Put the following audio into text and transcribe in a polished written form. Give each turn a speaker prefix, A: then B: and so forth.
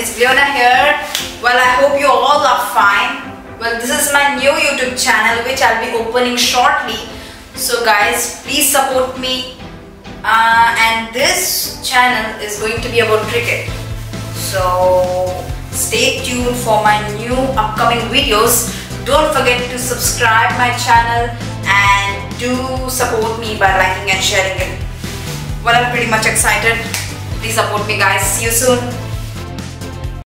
A: it's Leona here. Well, I hope you all are fine. Well, this is my new YouTube channel which I'll be opening shortly. So guys, please support me. And this channel is going to be about cricket. So stay tuned for my new upcoming videos. Don't forget to subscribe my channel and do support me by liking and sharing it. Well, I'm pretty much excited. Please support me guys. See you soon.